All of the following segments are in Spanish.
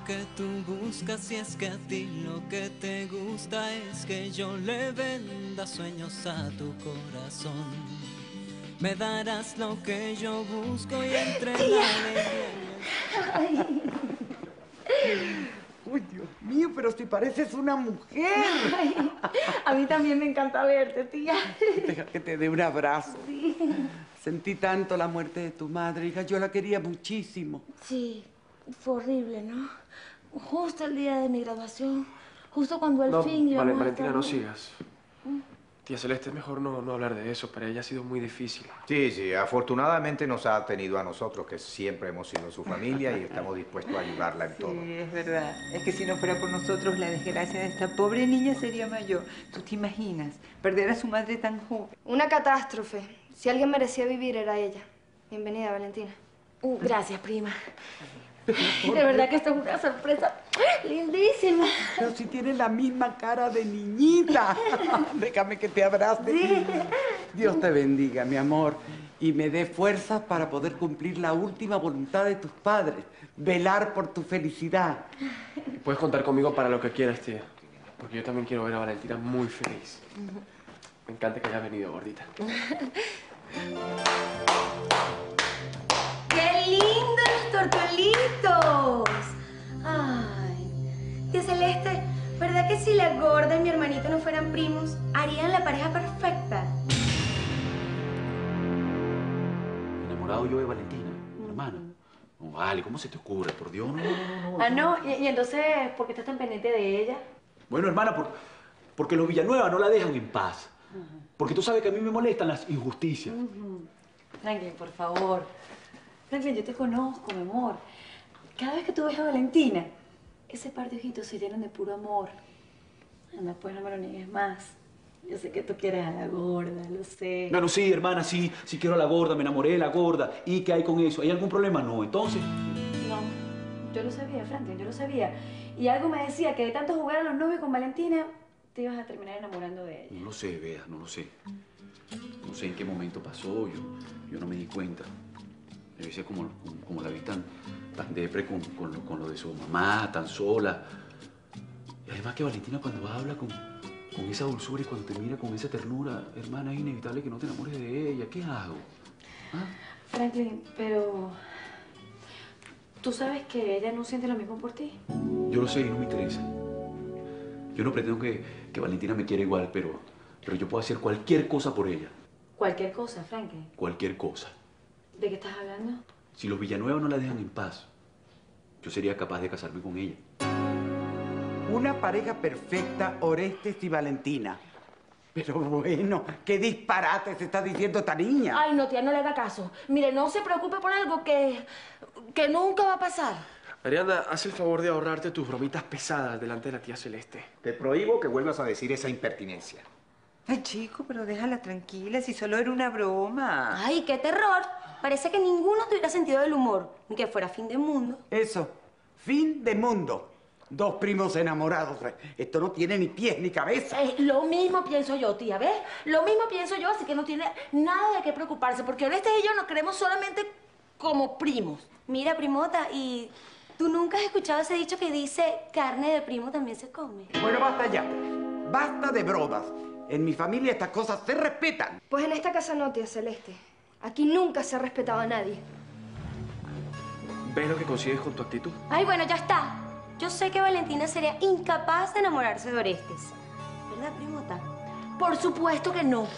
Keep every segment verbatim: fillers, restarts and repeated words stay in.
que tú buscas, si es que a ti lo que te gusta es que yo le venda sueños a tu corazón. Me darás lo que yo busco y entre la alegría. Uy, Dios mío, pero si pareces una mujer. Ay, a mí también me encanta verte, tía. Deja que te dé un abrazo. Sí. Sentí tanto la muerte de tu madre, hija. Yo la quería muchísimo. Sí, fue horrible, ¿no? Justo el día de mi graduación, justo cuando al no, fin íbamos vale, Valentina, a estar... no sigas. Tía Celeste, es mejor no, no hablar de eso. Para ella ha sido muy difícil. Sí, sí. Afortunadamente nos ha tenido a nosotros, que siempre hemos sido su familia y estamos dispuestos a ayudarla en todo. Sí, es verdad. Es que si no fuera por nosotros, la desgracia de esta pobre niña sería mayor. ¿Tú te imaginas? Perder a su madre tan joven. Una catástrofe. Si alguien merecía vivir, era ella. Bienvenida, Valentina. Uh, gracias, prima. De verdad que esto es una sorpresa lindísima. Pero si tienes la misma cara de niñita. Déjame que te abrace. Sí. Dios te bendiga, mi amor, y me dé fuerzas para poder cumplir la última voluntad de tus padres, velar por tu felicidad. Puedes contar conmigo para lo que quieras, tía. Porque yo también quiero ver a Valentina muy feliz. Me encanta que hayas venido, gordita. ¡Qué lindos los tortolitos! Ay, tía Celeste, ¿verdad que si la gorda y mi hermanito no fueran primos, harían la pareja perfecta? Enamorado yo de Valentina, mi hermana. No vale, ¿cómo se te ocurre? Por Dios, no, no, no. no. Ah, no, y, y entonces, ¿por qué estás tan pendiente de ella? Bueno, hermana, por, porque los Villanueva no la dejan en paz. Uh-huh. Porque tú sabes que a mí me molestan las injusticias. Uh-huh. Franklin, por favor. Franklin, yo te conozco, mi amor. Cada vez que tú ves a Valentina, ese par de ojitos se llenan de puro amor. Anda, pues no me lo niegues más. Yo sé que tú quieres a la gorda, lo sé. Bueno, sí, hermana, sí. Sí quiero a la gorda, me enamoré de la gorda. ¿Y qué hay con eso? ¿Hay algún problema? No, entonces... No, yo lo sabía, Franklin, yo lo sabía. Y algo me decía que de tanto jugar a los novios con Valentina, te ibas a terminar enamorando de ella. No lo sé, Bea, no lo sé. No sé en qué momento pasó, yo, yo no me di cuenta. Debe ser como, como, como la vi tan, tan depre con, con, lo, con lo de su mamá, tan sola. Y además que Valentina cuando habla con, con esa dulzura y cuando te mira con esa ternura, hermana, es inevitable que no te enamores de ella. ¿Qué hago? ¿Ah? Franklin, pero... ¿tú sabes que ella no siente lo mismo por ti? Yo lo sé y no me interesa. Yo no pretendo que, que Valentina me quiera igual, pero, pero yo puedo hacer cualquier cosa por ella. Cualquier cosa, Franklin. Cualquier cosa. ¿De qué estás hablando? Si los Villanueva no la dejan en paz, yo sería capaz de casarme con ella. Una pareja perfecta, Orestes y Valentina. Pero bueno, qué disparate se está diciendo esta niña. Ay, no, tía, no le haga caso. Mire, no se preocupe por algo que, que nunca va a pasar. Ariana, haz el favor de ahorrarte tus bromitas pesadas delante de la tía Celeste. Te prohíbo que vuelvas a decir esa impertinencia. Ay, chico, pero déjala tranquila, si solo era una broma. Ay, qué terror. Parece que ninguno tuviera sentido del humor, ni que fuera fin de mundo. Eso, fin de mundo. Dos primos enamorados. Esto no tiene ni pies ni cabeza. Eh, lo mismo pienso yo, tía, ¿ves? Lo mismo pienso yo, así que no tiene nada de qué preocuparse, porque Orestes y yo nos queremos solamente como primos. Mira, primota, y tú nunca has escuchado ese dicho que dice carne de primo también se come. Bueno, basta ya. Basta de bromas. En mi familia estas cosas se respetan. Pues en esta casa no, tía Celeste. Aquí nunca se ha respetado a nadie. ¿Ves lo que consigues con tu actitud? Ay, bueno, ya está. Yo sé que Valentina sería incapaz de enamorarse de Orestes. ¿Verdad, primota? Por supuesto que no.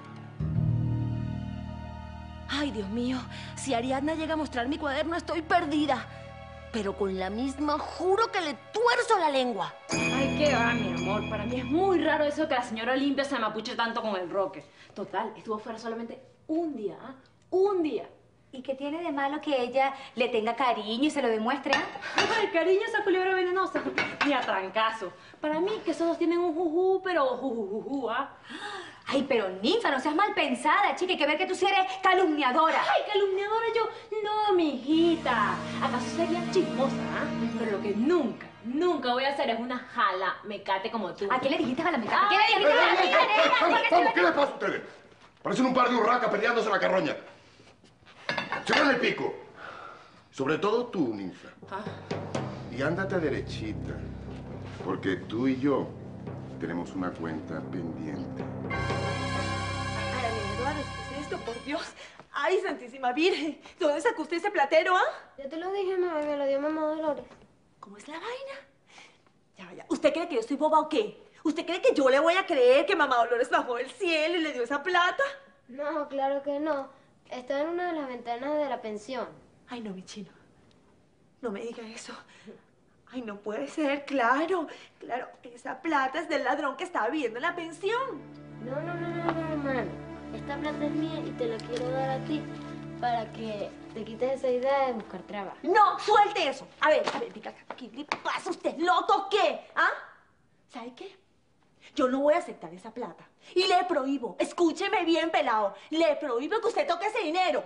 Ay, Dios mío, si Ariadna llega a mostrar mi cuaderno, estoy perdida. Pero con la misma juro que le tuerzo la lengua. Ay, qué va, mi amor. Para mí es muy raro eso de que la señora Olimpia se mapuche tanto con el Roque. Total, estuvo fuera solamente un día, ¿ah? Un día. ¿Y qué tiene de malo que ella le tenga cariño y se lo demuestre? Ay, cariño, esa culebra venenosa. Ni a trancazo. Para mí que esos dos tienen un juju, pero jujujuju, ¿ah? Ay, pero ninfa, no seas mal pensada, chica. Hay que ver que tú sí eres calumniadora. Ay, calumniadora yo. No, mijita. ¿Acaso sería chismosa, ah? Pero lo que nunca, nunca voy a hacer es una jala mecate como tú. ¿A qué le dijiste jala mecate? ¿Qué le ¡Eh, dijiste jala eh, eh, eh, mecate? ¿Qué les pasa a ustedes? Parecen un par de urracas peleándose en la carroña. Se ven el pico. Sobre todo tú, ninfa. Ah. Y ándate derechita, porque tú y yo tenemos una cuenta pendiente. Ay, Eduardo, ¿qué es esto? Por Dios. Ay, Santísima Virgen. ¿De dónde sacó usted ese platero, ah? Ya te lo dije, mami, me lo dio mamá Dolores. ¿Cómo es la vaina? Ya vaya. ¿Usted cree que yo soy boba o qué? ¿Usted cree que yo le voy a creer que mamá Dolores bajó del cielo y le dio esa plata? No, claro que no. Está en una de las ventanas de la pensión. Ay, no, mi chino. No me diga eso. Ay, no puede ser, claro. Claro, esa plata es del ladrón que estaba viviendo en la pensión. No, no, no, no, no, hermano. Esta plata es mía y te la quiero dar a ti para que te quites esa idea de buscar trabajo. No, suelte eso. A ver, a ver, diga, ¿qué le pasa a usted? ¿Loco qué? ¿Ah? ¿Sabe qué? Yo no voy a aceptar esa plata. Y le prohíbo, escúcheme bien, pelado, le prohíbo que usted toque ese dinero.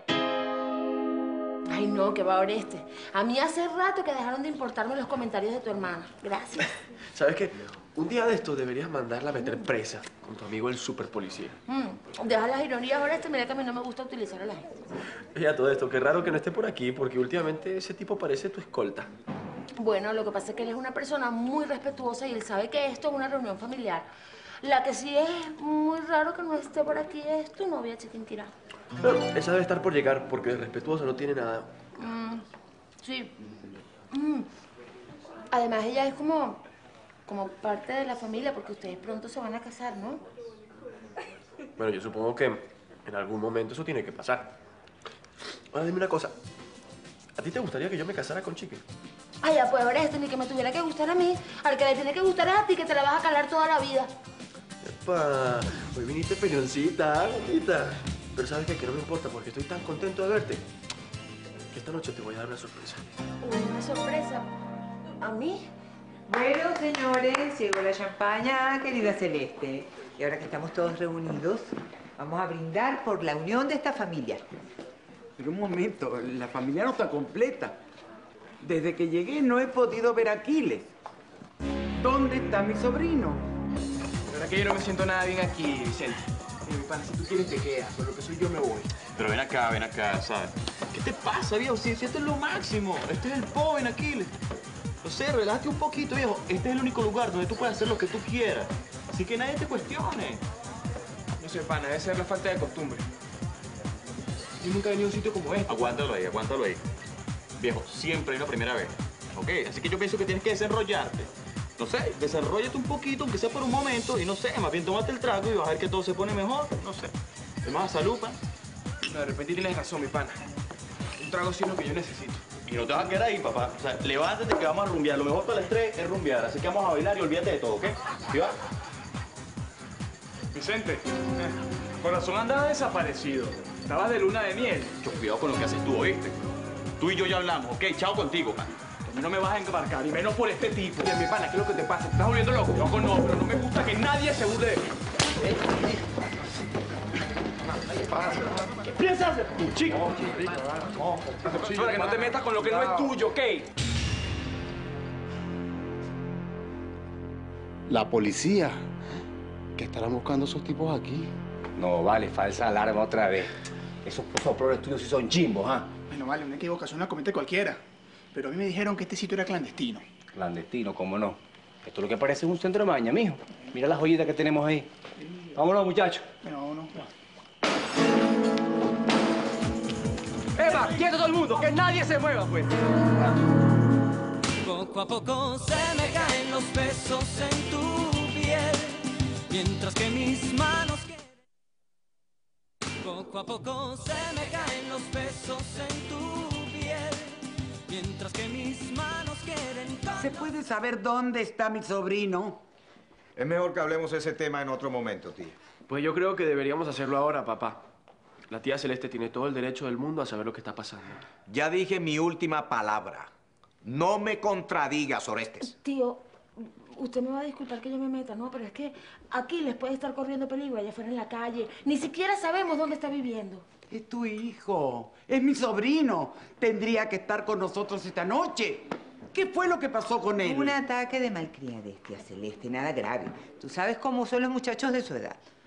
Ay, no, que va Oreste. A mí hace rato que dejaron de importarme los comentarios de tu hermana. Gracias. ¿Sabes qué? Un día de esto deberías mandarla a meter presa con tu amigo el super policía. Mm, deja las ironías, Oreste. Mira que a mí no me gusta utilizar a la gente. Y a todo esto, qué raro que no esté por aquí, porque últimamente ese tipo parece tu escolta. Bueno, lo que pasa es que él es una persona muy respetuosa y él sabe que esto es una reunión familiar. La que sí es muy raro que no esté por aquí es tu novia, Chiquinquirá. Pero esa debe estar por llegar, porque de respetuoso no tiene nada. Mm, sí. Mm. Además, ella es como, como parte de la familia, porque ustedes pronto se van a casar, ¿no? Bueno, yo supongo que en algún momento eso tiene que pasar. Ahora dime una cosa. ¿A ti te gustaría que yo me casara con Chiqui? Ay, ya pues, Oreste, ni que me tuviera que gustar a mí. Al que le tiene que gustar es a ti, que te la vas a calar toda la vida. Epa, hoy viniste peñoncita, bonita. Pero ¿sabes qué? Que no me importa porque estoy tan contento de verte que esta noche te voy a dar una sorpresa. ¿Una sorpresa? ¿A mí? Bueno, señores, llegó la champaña, querida Celeste. Y ahora que estamos todos reunidos, vamos a brindar por la unión de esta familia. Pero un momento, la familia no está completa. Desde que llegué no he podido ver a Aquiles. ¿Dónde está mi sobrino? La verdad que yo no me siento nada bien aquí, Vicente. Mi pana, si tú quieres te quedas, por lo que soy yo me voy. Pero ven acá, ven acá, ¿sabes? ¿Qué te pasa, viejo? Si, si esto es lo máximo. Este es el joven Aquiles. No sé, relájate un poquito, viejo. Este es el único lugar donde tú puedes hacer lo que tú quieras. Así que nadie te cuestione. No sé, pana, debe ser la falta de costumbre. Yo nunca he venido a un sitio como este. Aguántalo ahí, aguántalo ahí. Viejo, siempre hay una primera vez. ¿Ok? Así que yo pienso que tienes que desenrollarte. No sé, desarrollate un poquito, aunque sea por un momento, y no sé, más bien tómate el trago y vas a ver que todo se pone mejor. No sé. Es más, salud, pan. No, de repente tienes razón, mi pana. Un trago sí es lo que yo necesito. Y no te vas a quedar ahí, papá. O sea, levántate que vamos a rumbear. Lo mejor para el estrés es rumbear. Así que vamos a bailar y olvídate de todo, ¿ok? ¿Sí va? Vicente, eh, corazón andaba desaparecido. Estabas de luna de miel. Mucho cuidado con lo que haces tú, ¿oíste? Tú y yo ya hablamos, ¿ok? Chao contigo, pan. A mí no me vas a embarcar, y menos por este tipo. Oye, mi pana, ¿qué es lo que te pasa? ¿Te estás volviendo loco? Loco no, pero no me gusta que nadie se burle de mí. ¿Qué piensas hacer tú, chico? Para que no te metas con lo que no es tuyo, ¿ok? La policía. ¿Qué estarán buscando esos tipos aquí? No, vale, falsa alarma otra vez. Esos soplones tuyos sí son chimbos, ¿ah? Bueno, vale, una equivocación la comete cualquiera. Pero a mí me dijeron que este sitio era clandestino. Clandestino, ¿cómo no? Esto lo que parece es un centro de maña, mijo. Mira las joyitas que tenemos ahí. Vámonos, muchachos. No, no. ¡Eva! ¡Quieto todo el mundo! ¡Que nadie se mueva, pues! Poco a poco se me caen los besos en tu piel, mientras que mis manos quieren. Poco a poco se me caen los besos en tu piel, mientras que mis manos quieren. ¿Se puede saber dónde está mi sobrino? Es mejor que hablemos de ese tema en otro momento, tía. Pues yo creo que deberíamos hacerlo ahora, papá. La tía Celeste tiene todo el derecho del mundo a saber lo que está pasando. Ya dije mi última palabra. No me contradigas, Orestes. Tío, usted me va a disculpar que yo me meta, ¿no? Pero es que aquí les puede estar corriendo peligro allá afuera en la calle. Ni siquiera sabemos dónde está viviendo. Es tu hijo, es mi sobrino. Tendría que estar con nosotros esta noche. ¿Qué fue lo que pasó con él? Un ataque de malcriadez, tía Celeste, nada grave. Tú sabes cómo son los muchachos de su edad.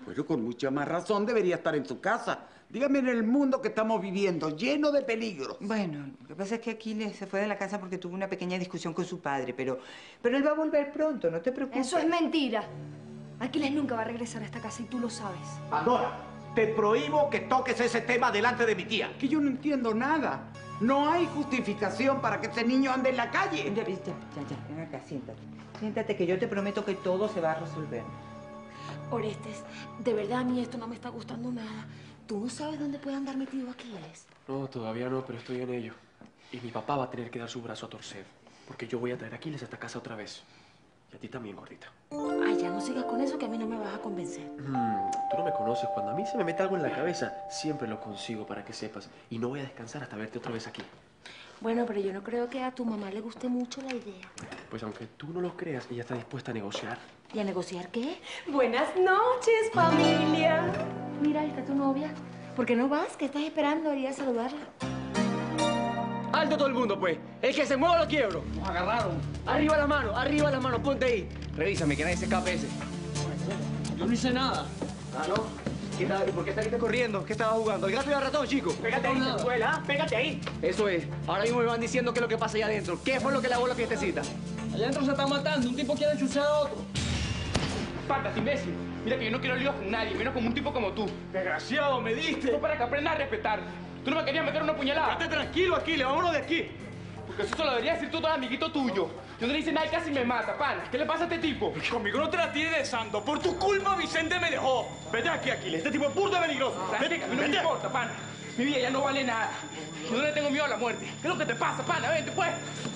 Bueno, con mucha más razón debería estar en su casa. Dígame, en el mundo que estamos viviendo, lleno de peligros. Bueno, lo que pasa es que Aquiles se fue de la casa porque tuvo una pequeña discusión con su padre, pero, pero él va a volver pronto, no te preocupes. Eso es mentira. Aquiles nunca va a regresar a esta casa y tú lo sabes. Pandora, te prohíbo que toques ese tema delante de mi tía. Que yo no entiendo nada. No hay justificación para que ese niño ande en la calle. Ya, ya, ya, ya, ven acá, siéntate. Siéntate que yo te prometo que todo se va a resolver. Orestes, de verdad a mí esto no me está gustando nada. ¿Tú no sabes dónde puede andar metido Aquiles? No, todavía no, pero estoy en ello. Y mi papá va a tener que dar su brazo a torcer. Porque yo voy a traer a Aquiles a esta casa otra vez. Y a ti también, gordita. Ay, ya no sigas con eso que a mí no me vas a convencer. Mm, tú no me conoces. Cuando a mí se me mete algo en la cabeza, siempre lo consigo para que sepas. Y no voy a descansar hasta verte otra vez aquí. Bueno, pero yo no creo que a tu mamá le guste mucho la idea. Pues aunque tú no lo creas, ella está dispuesta a negociar. ¿Y a negociar qué? Buenas noches, familia. Mira, ahí está tu novia. ¿Por qué no vas? ¿Qué estás esperando? Ir a saludarla. ¡Alto todo el mundo, pues! ¡El que se mueva lo quiebro! Nos agarraron. Arriba la mano, arriba la mano, ponte ahí. Revísame, que nadie se escape ese. Yo no hice nada. ¿Ah, no? ¿Qué tal? ¿Y por qué saliste corriendo? ¿Qué estabas jugando? ¿El gato y el ratón, chico? Pégate ahí, No, escuela, ¿ah? Pégate ahí. Eso es. Ahora mismo me van diciendo qué es lo que pasa allá adentro. ¿Qué fue lo que lavó la fiestecita? Allá adentro se están matando. Un tipo quiere enchuchar a otro. Faltas, imbécil. Mira que yo no quiero líos con nadie, menos con un tipo como tú. Desgraciado, me diste. Fue para que aprendas a respetar. Tú no me querías meter una puñalada. Quédate tranquilo, Aquiles, vámonos de aquí. Porque eso se lo deberías decir tú a todo amiguito tuyo. Yo no le hice nada y casi me mata, pana. ¿Qué le pasa a este tipo? Conmigo no te la tienes de santo. Por tu culpa Vicente me dejó. Vete aquí, Aquiles. Este tipo es burda peligroso. Vete, a mí no me importa, pana. Mi vida ya no vale nada. Yo no le tengo miedo a la muerte. ¿Qué es lo que te pasa, pana? Vente, pues.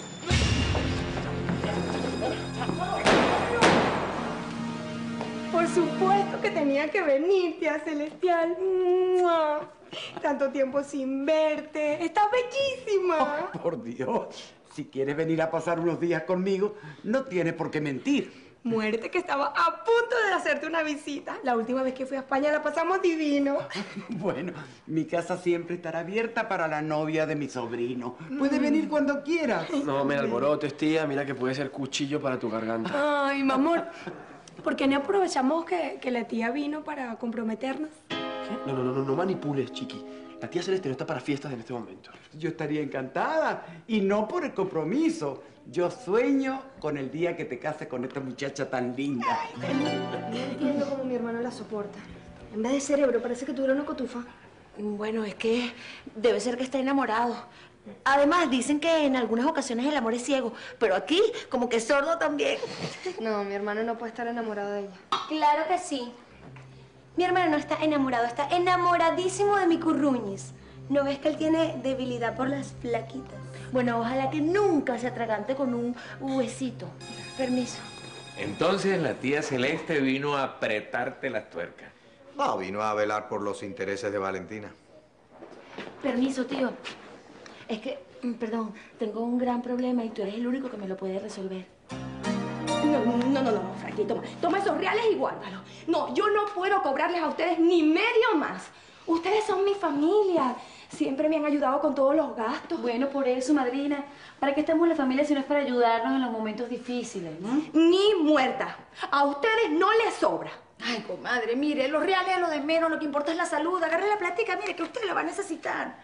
Por supuesto que tenía que venir, tía Celestial. ¡Mua! Tanto tiempo sin verte. Estás bellísima. Oh, por Dios. Si quieres venir a pasar unos días conmigo, no tienes por qué mentir. Muerte que estaba a punto de hacerte una visita. La última vez que fui a España la pasamos divino. Bueno, mi casa siempre estará abierta para la novia de mi sobrino. Puedes venir cuando quieras. No me alborotes, tía. Mira que puede ser cuchillo para tu garganta. Ay, mi amor. ¿Por qué no aprovechamos que, que la tía vino para comprometernos? No, no, no, no, no manipules, chiqui. La tía Celeste no está para fiestas en este momento. Yo estaría encantada. Y no por el compromiso. Yo sueño con el día que te cases con esta muchacha tan linda. No entiendo cómo mi hermano la soporta. En vez de cerebro, parece que tuviera una cotufa. Bueno, es que debe ser que está enamorado. Además, dicen que en algunas ocasiones el amor es ciego, pero aquí como que es sordo también. No, mi hermano no puede estar enamorado de ella. Claro que sí. Mi hermano no está enamorado, está enamoradísimo de mi curruñis. ¿No ves que él tiene debilidad por las flaquitas? Bueno, ojalá que nunca se atragante con un huesito. Permiso. Entonces la tía Celeste vino a apretarte las tuercas. No, vino a velar por los intereses de Valentina. Permiso, tío. Es que, perdón, tengo un gran problema y tú eres el único que me lo puede resolver. No, no, no, no, Frankie, toma. Toma esos reales y guárdalo. No, yo no puedo cobrarles a ustedes ni medio más. Ustedes son mi familia. Siempre me han ayudado con todos los gastos. Bueno, por eso, madrina. ¿Para qué estamos la familia si no es para ayudarnos en los momentos difíciles, no? Ni muerta. A ustedes no les sobra. Ay, comadre, mire, los reales es lo de menos, lo que importa es la salud. Agarre la plática, mire, que usted la va a necesitar.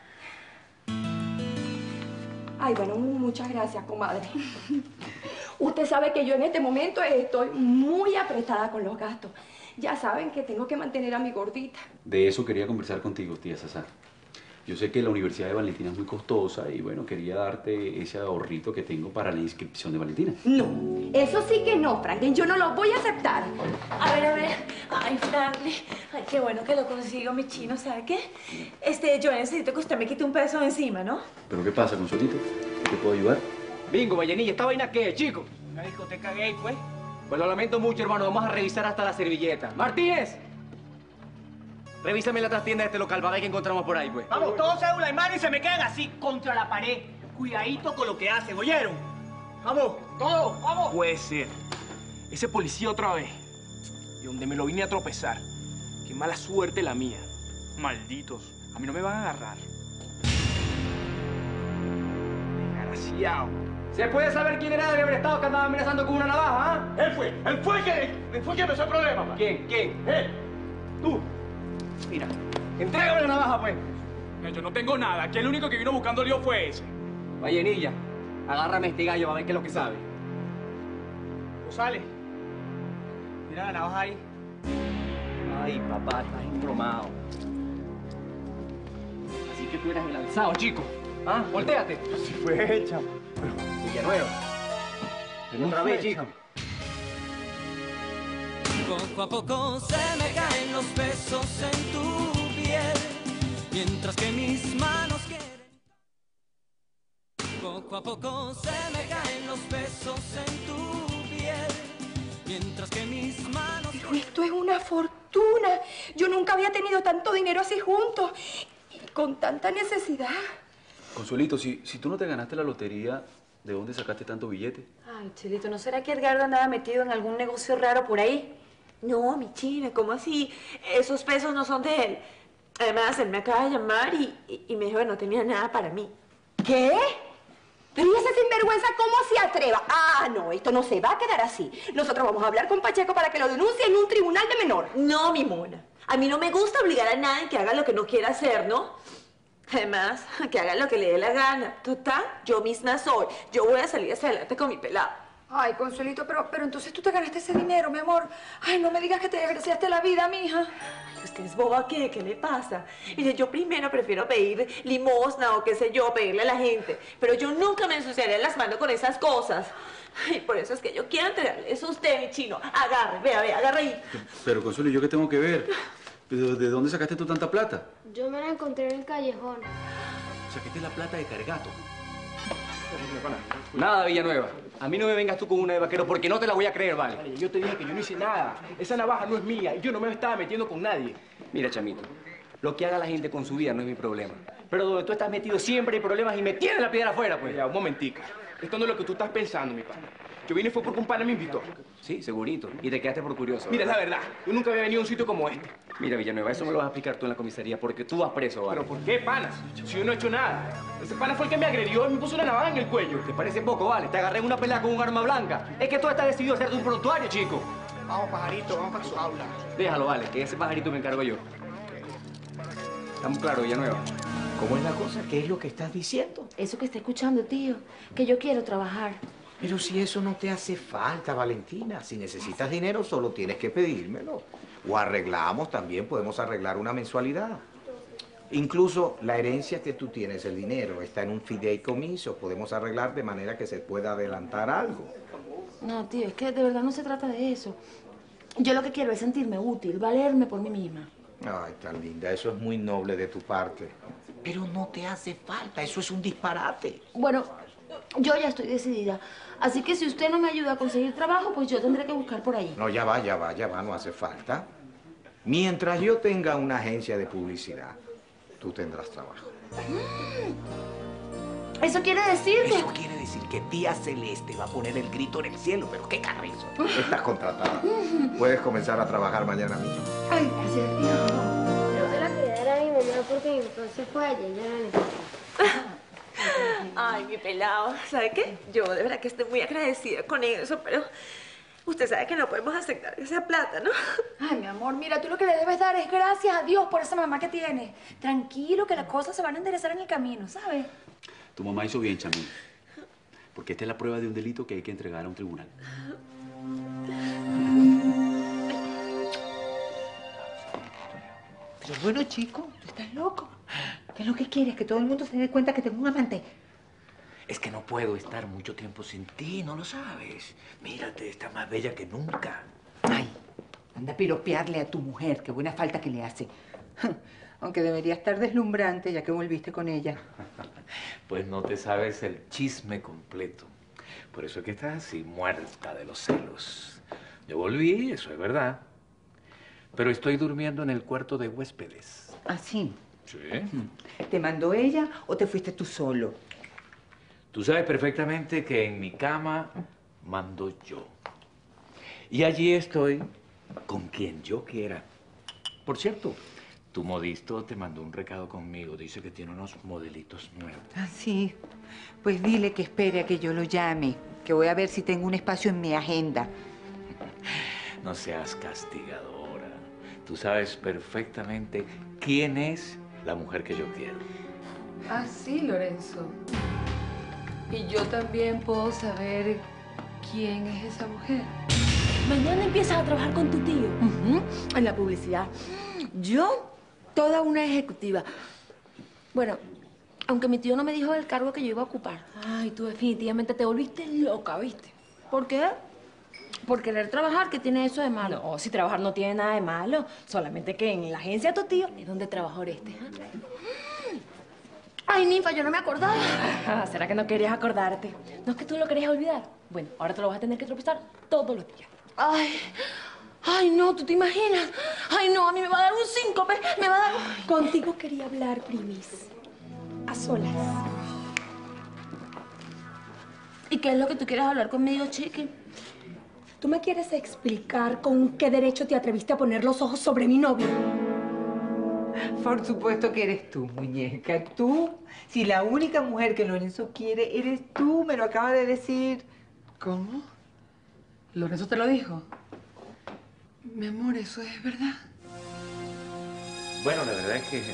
Ay, bueno, muchas gracias, comadre. Usted sabe que yo en este momento estoy muy apretada con los gastos. Ya saben que tengo que mantener a mi gordita. De eso quería conversar contigo, tía Sasa. Yo sé que la Universidad de Valentina es muy costosa y, bueno, quería darte ese ahorrito que tengo para la inscripción de Valentina. No, eso sí que no, Franklin. Yo no lo voy a aceptar. A ver, a ver. Ay, Franklin. Ay, qué bueno que lo consigo, mi chino. ¿Sabe qué? Este, yo necesito que usted me quite un peso de encima, ¿no? ¿Pero qué pasa, Consuelito? ¿Te puedo ayudar? Bingo, Vallenilla, ¿esta vaina qué, chico? Una discoteca gay, pues. Pues lo lamento mucho, hermano. Vamos a revisar hasta la servilleta. ¡Martínez! Revísame la trastienda de este local para ver qué encontramos por ahí, pues. Vamos, todos cédula en mano y se me quedan así contra la pared. Cuidadito con lo que hacen, ¿oyeron? Vamos, todos, vamos. Puede ser. Ese policía otra vez. Y donde me lo vine a tropezar. Qué mala suerte la mía. Malditos. A mí no me van a agarrar. Desgraciado. ¿Se puede saber quién era de haber estado que andaba amenazando con una navaja, ah? Él fue, él fue el que, él fue el que empezó el problema. ¿Quién? ¿Quién? Él. Tú. Mira, entrégame la navaja, pues. No, yo no tengo nada. Aquí el único que vino buscando lío fue ese. Vallenilla, agárrame a este gallo a ver qué es lo que sabe. González, mira la navaja ahí. Ay, papá, estás embromado. Así que tú eras el alzado, chico. ¿Ah? Voltéate. Si fue hecha. Villanueva. Otra vez, chico. Poco a poco se me caen los besos en tu piel, mientras que mis manos quieren. Poco a poco se me caen los besos en tu piel, mientras que mis manos... Pero esto es una fortuna. Yo nunca había tenido tanto dinero así juntos y con tanta necesidad. Consuelito, si, si tú no te ganaste la lotería, ¿de dónde sacaste tanto billete? Ay, Chelito, ¿no será que Edgardo andaba metido en algún negocio raro por ahí? No, mi china, ¿cómo así? Esos pesos no son de él. Además, él me acaba de llamar y, y, y me dijo que no tenía nada para mí. ¿Qué? Pero ¿y ese sinvergüenza cómo se atreva? Ah, no, esto no se va a quedar así. Nosotros vamos a hablar con Pacheco para que lo denuncie en un tribunal de menor. No, mi mona. A mí no me gusta obligar a nadie que haga lo que no quiera hacer, ¿no? Además, que haga lo que le dé la gana. Total, yo misma soy. Yo voy a salir hacia adelante con mi pelado. Ay, Consuelito, pero, pero entonces tú te ganaste ese dinero, mi amor. Ay, no me digas que te desgraciaste la vida, mija. Ay, ¿usted es boba qué? ¿Qué le pasa? Mire, yo primero prefiero pedir limosna o qué sé yo, pedirle a la gente. Pero yo nunca me ensuciaría las manos con esas cosas. Ay, por eso es que yo quiero entregarle eso a usted, mi chino. Agarre, vea, vea, agarre ahí. Pero, Consuelo, ¿yo qué tengo que ver? ¿De, de dónde sacaste tú tanta plata? Yo me la encontré en el callejón. Sacaste la plata de Cargato. Nada, Villanueva. A mí no me vengas tú con una de vaquero porque no te la voy a creer, ¿vale? Vale, yo te dije que yo no hice nada. Esa navaja no es mía y yo no me estaba metiendo con nadie. Mira, chamito, lo que haga la gente con su vida no es mi problema. Pero donde tú estás metido siempre hay problemas y me tienes la piedra afuera, pues. Ya, un momentico. Esto no es lo que tú estás pensando, mi pana. Yo vine fue porque un pana me invitó. Sí, segurito. Y te quedaste por curioso. Mira, es ¿verdad? la verdad. Yo nunca había venido a un sitio como este. Mira, Villanueva, eso me lo vas a explicar tú en la comisaría porque tú vas preso, ¿vale? ¿Pero por qué, panas? Si yo no he hecho nada. Ese pana fue el que me agredió y me puso una navaja en el cuello. ¿Te parece poco, vale? Te agarré en una pelea con un arma blanca. Es que tú estás decidido a hacerte un prontuario, chico. Vamos, pajarito, vamos para su aula. Déjalo, vale, que ese pajarito me encargo yo. Estamos claros, Villanueva. ¿Cómo es la cosa? ¿Qué es lo que estás diciendo? Eso que está escuchando, tío, que yo quiero trabajar. Pero si eso no te hace falta, Valentina. Si necesitas dinero, solo tienes que pedírmelo. O arreglamos también, podemos arreglar una mensualidad. Incluso la herencia que tú tienes, el dinero, está en un fideicomiso. Podemos arreglar de manera que se pueda adelantar algo. No, tío, es que de verdad no se trata de eso. Yo lo que quiero es sentirme útil, valerme por mí misma. Ay, tan linda, eso es muy noble de tu parte. Pero no te hace falta, eso es un disparate. Bueno, yo ya estoy decidida. Así que si usted no me ayuda a conseguir trabajo, pues yo tendré que buscar por ahí. No, ya va, ya va, ya va, no hace falta. Mientras yo tenga una agencia de publicidad, tú tendrás trabajo. ¿Eso quiere decir que...? Eso quiere decir que tía Celeste va a poner el grito en el cielo, pero qué carrizo. Estás contratada. Puedes comenzar a trabajar mañana mismo. Ay, gracias, Dios. No se la quería dar a mi mamá porque mi papá se fue allá y ya la necesita. Ay, mi pelado, ¿sabe qué? Yo de verdad que estoy muy agradecida con eso, pero usted sabe que no podemos aceptar esa plata, ¿no? Ay, mi amor, mira, tú lo que le debes dar es gracias a Dios por esa mamá que tienes. Tranquilo, que las cosas se van a enderezar en el camino, ¿sabes? Tu mamá hizo bien, Chamín. Porque esta es la prueba de un delito que hay que entregar a un tribunal. Pero bueno, chico, tú estás loco. ¿Qué es lo que quieres? Que todo el mundo se dé cuenta que tengo un amante. Es que no puedo estar mucho tiempo sin ti, ¿no lo sabes? Mírate, está más bella que nunca. Ay, anda a piropearle a tu mujer, qué buena falta que le hace. Aunque debería estar deslumbrante ya que volviste con ella. Pues no te sabes el chisme completo. Por eso es que estás así, muerta de los celos. Yo volví, eso es verdad. Pero estoy durmiendo en el cuarto de huéspedes. ¿Ah, sí? Sí. ¿Te mandó ella o te fuiste tú solo? Tú sabes perfectamente que en mi cama mando yo. Y allí estoy con quien yo quiera. Por cierto, tu modisto te mandó un recado conmigo. Dice que tiene unos modelitos nuevos. Ah, sí. Pues dile que espere a que yo lo llame, que voy a ver si tengo un espacio en mi agenda. No seas castigadora. tú sabes perfectamente quién es la mujer que yo quiero. Ah, sí, Lorenzo. Y yo también puedo saber quién es esa mujer. Mañana empiezas a trabajar con tu tío. Ujú, en la publicidad. Yo, toda una ejecutiva. Bueno, aunque mi tío no me dijo el cargo que yo iba a ocupar. Ay, tú definitivamente te volviste loca, ¿viste? ¿Por qué? Por querer trabajar, ¿qué tiene eso de malo? No, si trabajar no tiene nada de malo. Solamente que en la agencia de tu tío es donde trabaja Orestes. ¿eh? Ay, ninfa, yo no me acordaba. Ah, ¿será que no querías acordarte? ¿No es que tú lo querías olvidar? Bueno, ahora te lo vas a tener que tropezar todos los días. Ay, ay, no, ¿tú te imaginas? Ay, no, a mí me va a dar un síncope, me va a dar un... Contigo quería hablar, Primis. A solas. ¿Y qué es lo que tú quieres hablar conmigo, chiqui? ¿Tú me quieres explicar con qué derecho te atreviste a poner los ojos sobre mi novio? Por supuesto que eres tú, muñeca. Tú. Si la única mujer que Lorenzo quiere eres tú, me lo acaba de decir. ¿Cómo? ¿Lorenzo te lo dijo? Mi amor, ¿eso es verdad? Bueno, la verdad es que...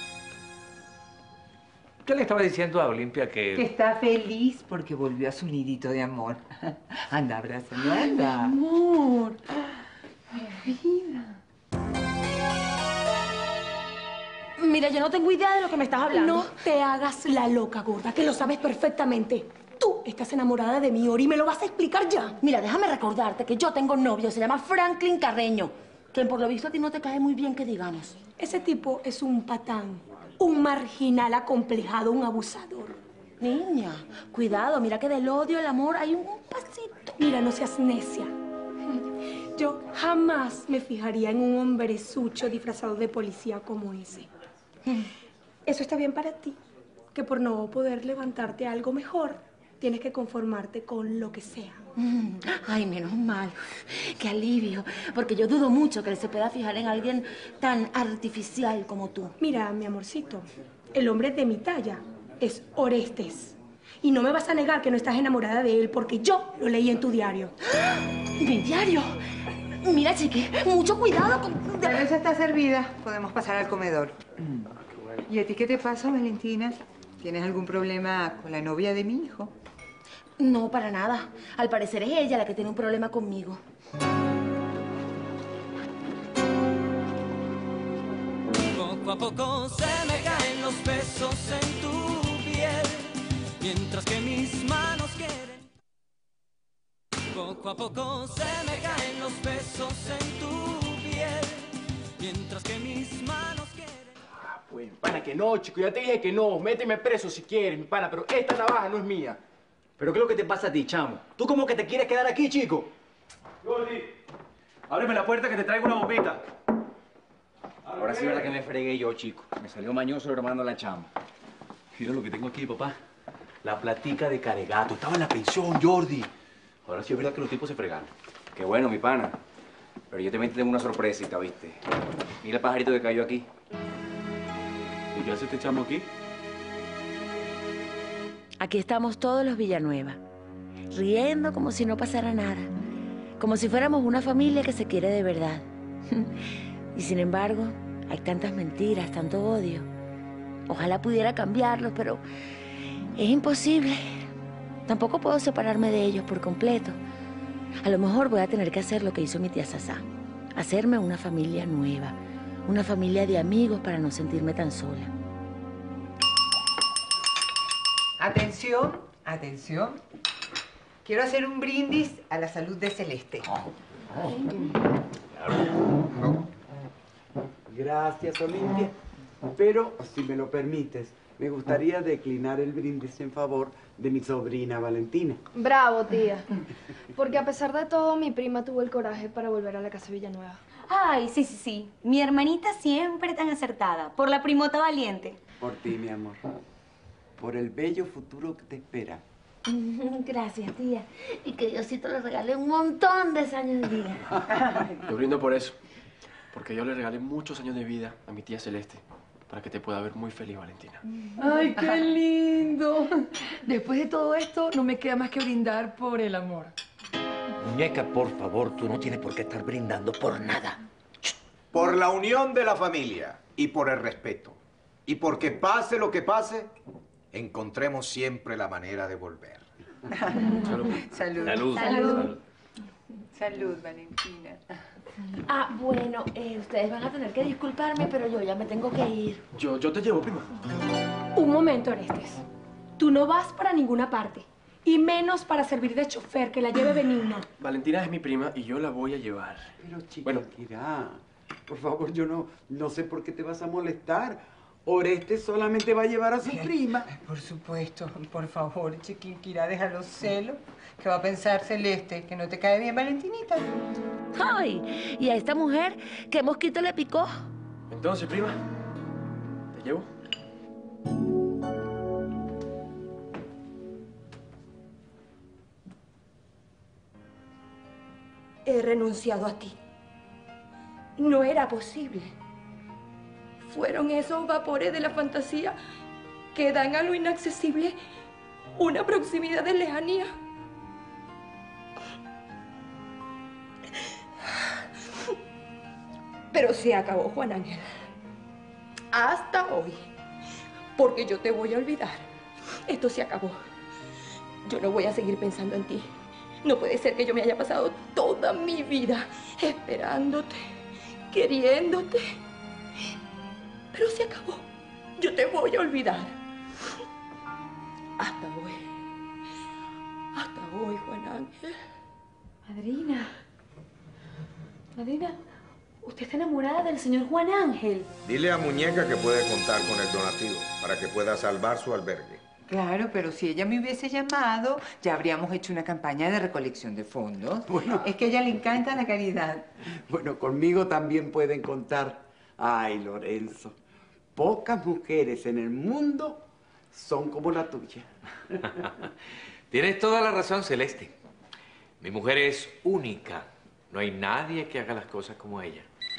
¿Qué le estaba diciendo a Olimpia que...? Que está feliz porque volvió a su nidito de amor. Anda, abrázame, anda. Amor. Mi vida. Mira, yo no tengo idea de lo que me estás hablando. No te hagas la loca, gorda, que lo sabes perfectamente. Tú estás enamorada de mí, Ori, ¿me lo vas a explicar ya? Mira, déjame recordarte que yo tengo novio, se llama Franklin Carreño, que por lo visto a ti no te cae muy bien que digamos. Ese tipo es un patán, un marginal acomplejado, un abusador. Niña, cuidado, mira que del odio al amor hay un pasito. Mira, no seas necia. Yo jamás me fijaría en un hombrezucho disfrazado de policía como ese. Eso está bien para ti, que por no poder levantarte a algo mejor, tienes que conformarte con lo que sea. Ay, menos mal. Qué alivio, porque yo dudo mucho que él se pueda fijar en alguien tan artificial como tú. Mira, mi amorcito, el hombre de mi talla es Orestes. Y no me vas a negar que no estás enamorada de él, porque yo lo leí en tu diario. ¿Mi diario? Mira, chiqui, mucho cuidado con... La mesa está servida. Podemos pasar al comedor. ¿Y a ti qué te pasa, Valentina? ¿Tienes algún problema con la novia de mi hijo? No, para nada. Al parecer es ella la que tiene un problema conmigo. Poco a poco se me caen los besos en tu piel, mientras que mis manos quieren. Poco a poco se me caen los besos en tu piel, mientras que mis manos quieren. Ah, pues, mi pana, que no, chico. Ya te dije que no. Méteme preso si quieres, mi pana, pero esta navaja no es mía. ¿Pero qué es lo que te pasa a ti, chamo? ¿Tú cómo que te quieres quedar aquí, chico? Gordy, ábreme la puerta que te traigo una bombita. Ahora sí, verdad que me fregué yo, chico. Me salió mañoso hermano la chama. Mira lo que tengo aquí, papá. La platica de Caregato. Estaba en la pensión, Jordi. Ahora sí es verdad que los tipos se fregaron. Qué bueno, mi pana. Pero yo también tengo una sorpresita, ¿viste? Mira el pajarito que cayó aquí. ¿Y qué hace este chamo aquí? Aquí estamos todos los Villanueva, riendo como si no pasara nada, como si fuéramos una familia que se quiere de verdad. Y sin embargo, hay tantas mentiras, tanto odio. Ojalá pudiera cambiarlos, pero es imposible. Tampoco puedo separarme de ellos por completo. A lo mejor voy a tener que hacer lo que hizo mi tía Sasá, hacerme una familia nueva, una familia de amigos para no sentirme tan sola. Atención, atención. Quiero hacer un brindis a la salud de Celeste. Gracias, Olimpia. Pero, si me lo permites, me gustaría declinar el brindis en favor de mi sobrina Valentina. Bravo, tía. Porque a pesar de todo, mi prima tuvo el coraje para volver a la casa Villanueva. Ay, sí, sí, sí. Mi hermanita siempre tan acertada. Por la primota valiente. Por ti, mi amor. Por el bello futuro que te espera. Gracias, tía. Y que Diosito le regale un montón de años de vida. Yo brindo por eso. Porque yo le regalé muchos años de vida a mi tía Celeste. Para que te pueda ver muy feliz, Valentina. ¡Ay, qué lindo! Después de todo esto, no me queda más que brindar por el amor. Muñeca, por favor, tú no tienes por qué estar brindando por nada. Por la unión de la familia y por el respeto. Y porque pase lo que pase, encontremos siempre la manera de volver. Salud. Salud. Salud. Salud. Salud, Valentina. Ah, bueno, eh, ustedes van a tener que disculparme, pero yo ya me tengo que ir. Yo, yo te llevo, prima. Un momento, Orestes. Tú no vas para ninguna parte. Y menos para servir de chofer, que la lleve Benigno. Valentina es mi prima y yo la voy a llevar. Pero chiquitira, por favor, yo no, no sé por qué te vas a molestar. Oreste solamente va a llevar a su prima. Por supuesto, por favor, Chiquinquirá, deja los celos. ¿Qué va a pensar Celeste? ¿Que no te cae bien Valentinita? Ay, ¿y a esta mujer qué mosquito le picó? Entonces, prima, ¿te llevo? He renunciado a ti. No era posible. Fueron esos vapores de la fantasía que dan a lo inaccesible una proximidad de lejanía. Pero se acabó, Juan Ángel. Hasta hoy. Porque yo te voy a olvidar. Esto se acabó. Yo no voy a seguir pensando en ti. No puede ser que yo me haya pasado toda mi vida esperándote, queriéndote. Pero se acabó. Yo te voy a olvidar. Hasta hoy. Hasta hoy, Juan Ángel. Madrina. Madrina, usted está enamorada del señor Juan Ángel. Dile a Muñeca que puede contar con el donativo para que pueda salvar su albergue. Claro, pero si ella me hubiese llamado, ya habríamos hecho una campaña de recolección de fondos. Bueno. Es que a ella le encanta la caridad. Bueno, conmigo también pueden contar. Ay, Lorenzo, pocas mujeres en el mundo son como la tuya. Tienes toda la razón, Celeste. Mi mujer es única. No hay nadie que haga las cosas como ella.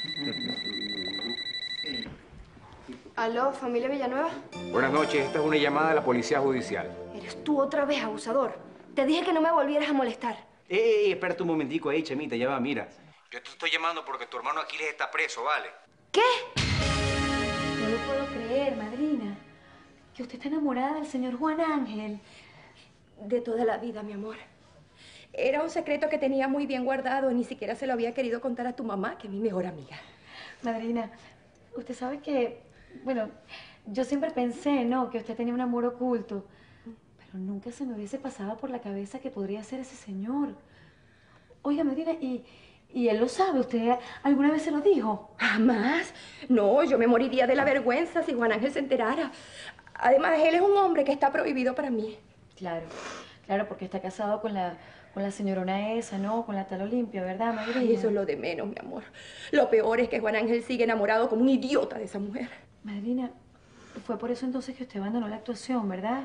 ¿Aló, familia Villanueva? Buenas noches, esta es una llamada de la Policía Judicial. Eres tú otra vez, abusador. Te dije que no me volvieras a molestar. Ey, ey, espérate un momentico ahí, Chemita, ya va, mira. Yo te estoy llamando porque tu hermano Aquiles está preso, ¿vale? ¿Qué? No lo puedo creer, madrina. Que usted está enamorada del señor Juan Ángel. De toda la vida, mi amor. Era un secreto que tenía muy bien guardado. Ni siquiera se lo había querido contar a tu mamá, que es mi mejor amiga. Madrina, usted sabe que... Bueno, yo siempre pensé, ¿no?, que usted tenía un amor oculto. Pero nunca se me hubiese pasado por la cabeza que podría ser ese señor. Oiga, madrina, y, y él lo sabe. ¿Usted alguna vez se lo dijo? Jamás. No, yo me moriría de la vergüenza si Juan Ángel se enterara. Además, él es un hombre que está prohibido para mí. Claro, claro, porque está casado con la, con la señorona esa, ¿no? Con la tal Olimpia, ¿verdad, madrina? Ay, eso es lo de menos, mi amor. Lo peor es que Juan Ángel sigue enamorado como un idiota de esa mujer. Madrina, fue por eso entonces que usted abandonó la actuación, ¿verdad?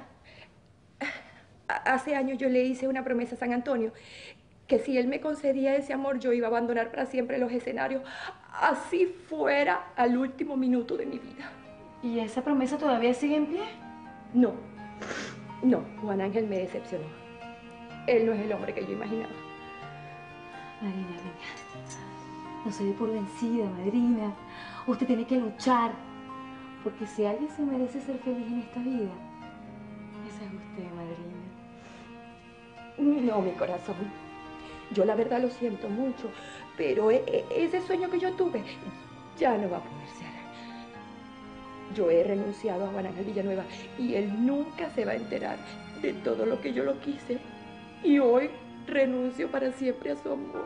Hace años yo le hice una promesa a San Antonio, que si él me concedía ese amor, yo iba a abandonar para siempre los escenarios, así fuera al último minuto de mi vida. ¿Y esa promesa todavía sigue en pie? No, no, Juan Ángel me decepcionó. Él no es el hombre que yo imaginaba. Madrina, venga, no se dé por vencida, madrina. Usted tiene que luchar, porque si alguien se merece ser feliz en esta vida, esa es usted, madrina. No, mi corazón. Yo la verdad lo siento mucho, pero e e ese sueño que yo tuve ya no va a poder ser. Yo he renunciado a Juan Ángel Villanueva y él nunca se va a enterar de todo lo que yo lo quise. Y hoy renuncio para siempre a su amor.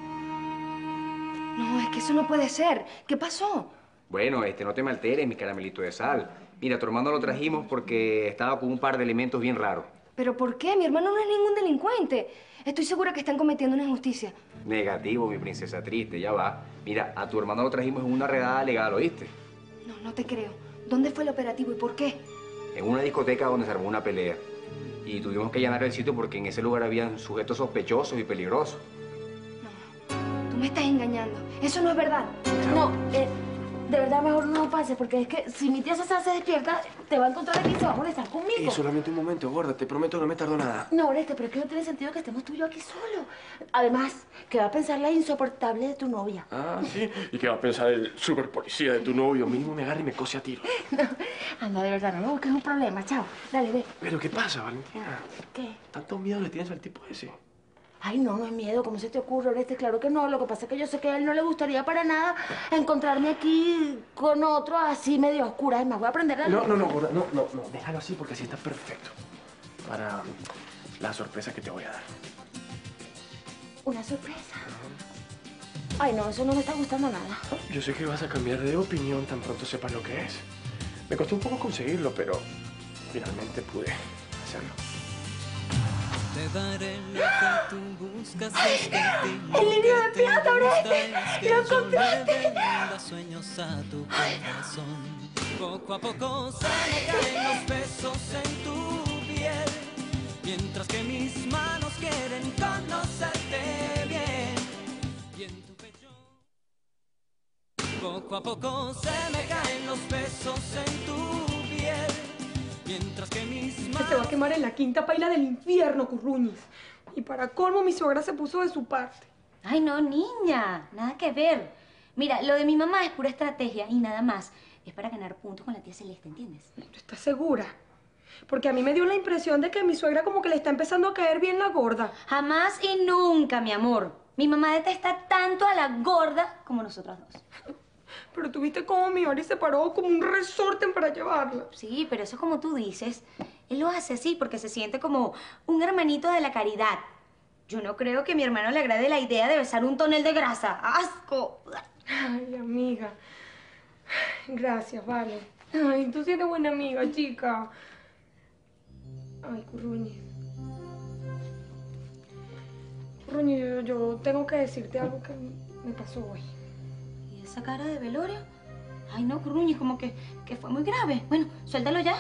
No, es que eso no puede ser. ¿Qué pasó? Bueno, este, no te me alteres, mi caramelito de sal. Mira, tu hermano lo trajimos porque estaba con un par de elementos bien raros. ¿Pero por qué? Mi hermano no es ningún delincuente. Estoy segura que están cometiendo una injusticia. Negativo, mi princesa triste, ya va. Mira, a tu hermano lo trajimos en una redada legal, ¿oíste? No, no te creo. ¿Dónde fue el operativo y por qué? En una discoteca donde se armó una pelea. Y tuvimos que allanar el sitio porque en ese lugar habían sujetos sospechosos y peligrosos. Tú me estás engañando. Eso no es verdad. No, eh, de verdad mejor no pase, porque es que si mi tía César se despierta, te va a encontrar aquí y se va a molestar conmigo. Eh, solamente un momento, gorda. Te prometo que no me tardo nada. No, Oreste, pero es que no tiene sentido que estemos tú y yo aquí solo. Además, ¿qué va a pensar la insoportable de tu novia? Ah, ¿sí? ¿Y qué va a pensar el super policía de tu novio? Mínimo me agarra y me cose a tiro. No, anda, de verdad, no me busques un problema. Chao, dale, ve. ¿Pero qué pasa, Valentina? ¿Qué? ¿Tanto miedo le tienes al tipo ese? Ay, no, no es miedo. ¿Cómo se te ocurre, Oreste? Claro que no. Lo que pasa es que yo sé que a él no le gustaría para nada encontrarme aquí con otro así medio oscuro. Además, voy a aprender la No, luz. no, no, gorda. No, no, no. Déjalo así porque así está perfecto. Para la sorpresa que te voy a dar. ¿Una sorpresa? Ay, no, eso no me está gustando nada. Yo sé que vas a cambiar de opinión tan pronto sepas lo que es. Me costó un poco conseguirlo, pero finalmente pude hacerlo. Te daré lo que tú buscas, es que a ti lo ¡El lirio de que te plata, gusta Oreste! es que ¡Lo yo encontraste! le venda sueños a tu corazón. Poco a poco se me caen los besos en tu piel, mientras que mis manos quieren conocerte bien. Y en tu pecho poco a poco se me caen los besos en tu piel, mientras que mis Que manos... se va a quemar en la quinta paila del infierno, Curruñis. Y para colmo, mi suegra se puso de su parte. Ay, no, niña, nada que ver. Mira, lo de mi mamá es pura estrategia y nada más. Es para ganar puntos con la tía Celeste, ¿entiendes? ¿Tú estás segura? Porque a mí me dio la impresión de que mi suegra como que le está empezando a caer bien la gorda. Jamás y nunca, mi amor. Mi mamá detesta tanto a la gorda como nosotras dos. Pero tú viste cómo mi Ori se paró como un resorte para llevarla. Sí, pero eso es como tú dices. Él lo hace así porque se siente como un hermanito de la caridad. Yo no creo que a mi hermano le agrade la idea de besar un tonel de grasa. ¡Asco! Ay, amiga. Gracias, vale. Ay, tú sí eres buena amiga, chica. Ay, Curruñi. Curruñi, yo, yo tengo que decirte algo que me pasó hoy. ¿Y esa cara de velorio? Ay, no, Curruñi, como que, que fue muy grave. Bueno, suéltalo ya.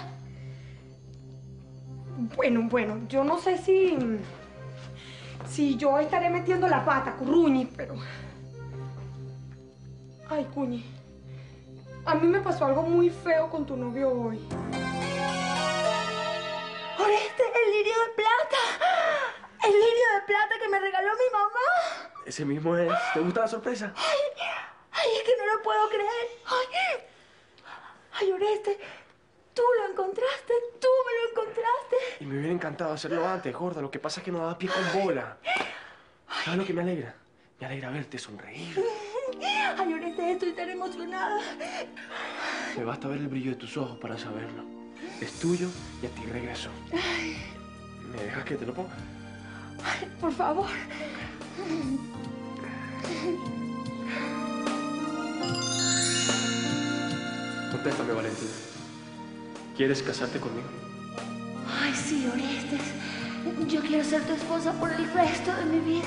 Bueno, bueno, yo no sé si... Si yo estaré metiendo la pata, Curruñi, pero... Ay, Cuñi. A mí me pasó algo muy feo con tu novio hoy. ¡Oreste, el lirio de plata! ¡El lirio de plata que me regaló mi mamá! Ese mismo es. ¿Te gusta la sorpresa? ¡Ay! ¡Ay, es que no lo puedo creer! ¡Ay! ¡Ay, Oreste! ¡Tú lo encontraste! ¡Tú me lo encontraste! Y me hubiera encantado hacerlo antes, gorda. Lo que pasa es que no daba pie con bola. ¿Sabes lo que me alegra? Me alegra verte sonreír. ¡Ay, Oreste, estoy tan emocionada! Me basta ver el brillo de tus ojos para saberlo. Es tuyo y a ti regreso. ¿Me dejas que te lo ponga? Ay, por favor. Contéstame, Valentina. ¿Quieres casarte conmigo? Ay, sí, Orestes. Yo quiero ser tu esposa por el resto de mi vida.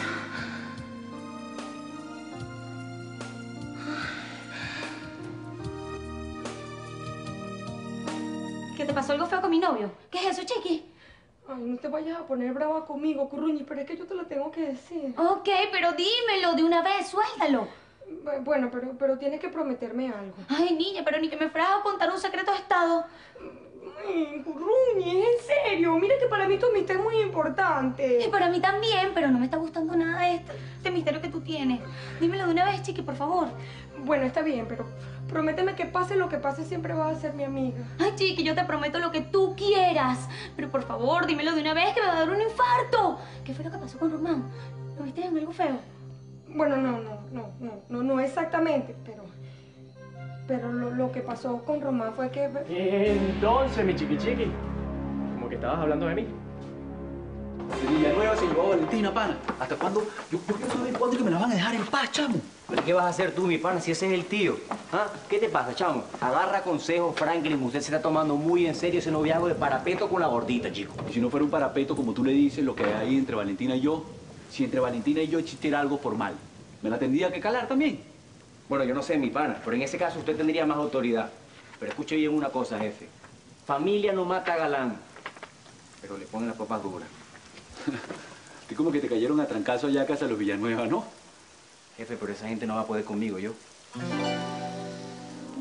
¿Qué te pasó algo feo con mi novio? ¿Qué es eso, Chiqui? Ay, no te vayas a poner brava conmigo, Curruñi, pero es que yo te lo tengo que decir. Ok, pero dímelo de una vez, suéltalo. Bu- Bueno, pero, pero tienes que prometerme algo. Ay, niña, pero ni que me fueras a contar un secreto de estado. Ay, Curruñi, es en serio. Mira que para mí tu amistad es muy importante. Y para mí también, pero no me está gustando nada este, este misterio que tú tienes. Dímelo de una vez, Chiqui, por favor. Bueno, está bien, pero prométeme que pase lo que pase, siempre vas a ser mi amiga. Ay, Chiqui, yo te prometo lo que tú quieras. Pero por favor, dímelo de una vez que me va a dar un infarto. ¿Qué fue lo que pasó con Román? ¿Lo viste en algo feo? Bueno, no, no, no, no, no, no exactamente, pero... Pero lo, lo que pasó con Román fue que... Entonces, mi chiqui chiqui, como que estabas hablando de mí. Villanueva se llevó a Valentina, pana. ¿Hasta cuándo? Yo, yo quiero saber cuándo es que me la van a dejar en paz, chamo. ¿Pero qué vas a hacer tú, mi pana, si ese es el tío? ¿Ah? ¿Qué te pasa, chamo? Agarra consejo, Franklin. Usted se está tomando muy en serio ese noviazgo de parapeto con la gordita, chico. Y si no fuera un parapeto, como tú le dices, lo que hay entre Valentina y yo, si entre Valentina y yo existiera algo formal, ¿me la tendría que calar también? Bueno, yo no sé, mi pana, pero en ese caso usted tendría más autoridad. Pero escuche bien una cosa, jefe. Familia no mata a galán, pero le ponen las papas duras. Tú como que te cayeron a trancazo allá a casa de los Villanueva, ¿no? Jefe, pero esa gente no va a poder conmigo, yo.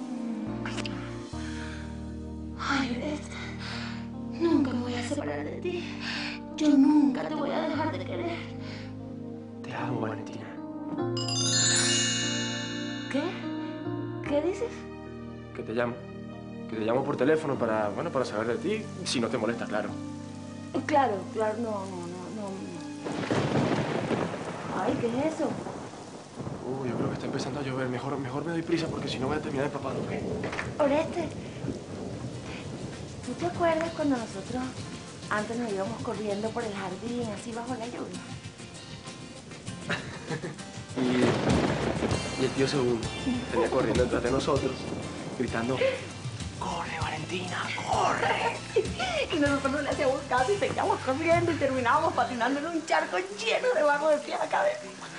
Ay, Oreste, nunca me voy a separar de ti. Yo nunca te voy a dejar de querer. Te amo, Valentina. ¿Qué? ¿Qué dices? Que te llamo. Que te llamo por teléfono para, bueno, para saber de ti, si no te molesta, claro. Claro, claro, no, no, no, no. Ay, ¿qué es eso? Uy, yo creo que está empezando a llover. Mejor, mejor me doy prisa porque si no voy a terminar empapado, ¿ok? Oreste, ¿tú te acuerdas cuando nosotros antes nos íbamos corriendo por el jardín, así bajo la lluvia? Y, y el tío Segundo venía corriendo detrás de nosotros, gritando, ¡corre, Valentina, corre! Y nosotros no le hacíamos caso y seguíamos corriendo y terminábamos patinando en un charco lleno de barro de pie a la cabeza.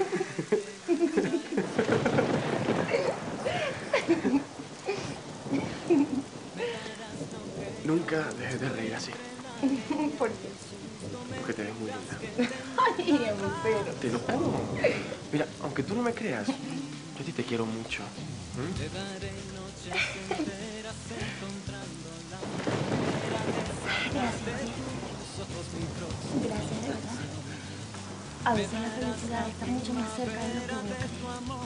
Nunca dejes de reír así, ¿Por qué? porque te ves muy linda. Ay, embustero. Te lo juro. Mira, aunque tú no me creas, yo a ti te quiero mucho. ¿Mm? Gracias, Gracias, de verdad. A veces la felicidad está mucho más cerca de lo que uno cree.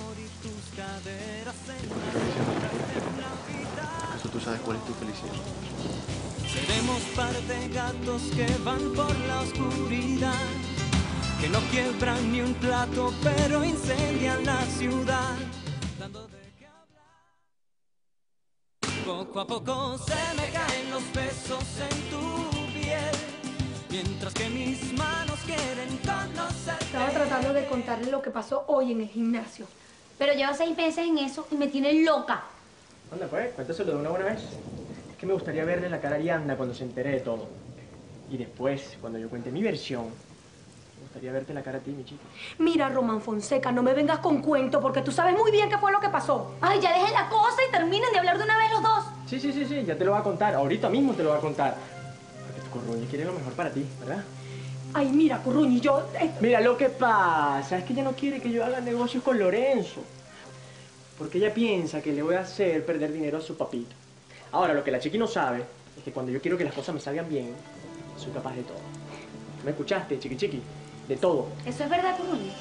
¿Acaso tú sabes cuál es tu felicidad? Seremos par de gatos que van por la oscuridad, que no quiebran ni un plato, pero incendian la ciudad. Dando de qué hablar. Poco a poco se me caen los besos en tu piel, mientras que mis manos quieren conocerte. Estaba tratando de contarle lo que pasó hoy en el gimnasio. Pero llevo seis meses en eso y me tiene loca. Anda, pues, cuéntaselo de una buena vez. Es que me gustaría verle la cara a Arianda cuando se entere de todo. Y después, cuando yo cuente mi versión, me gustaría verte la cara a ti, mi chica. Mira, Román Fonseca, no me vengas con cuento porque tú sabes muy bien qué fue lo que pasó. Ay, ya dejen la cosa y terminen de hablar de una vez los dos. Sí, sí, sí, sí, ya te lo va a contar. Ahorita mismo te lo va a contar. Porque tu Curruñi quiere lo mejor para ti, ¿verdad? Ay, mira, Curruñi, yo... Eh... Mira, lo que pasa es que ella no quiere que yo haga negocios con Lorenzo. Porque ella piensa que le voy a hacer perder dinero a su papito. Ahora, lo que la chiqui no sabe es que cuando yo quiero que las cosas me salgan bien, soy capaz de todo. ¿Me escuchaste, chiqui chiqui? De todo. ¿Eso es verdad, Curruñi?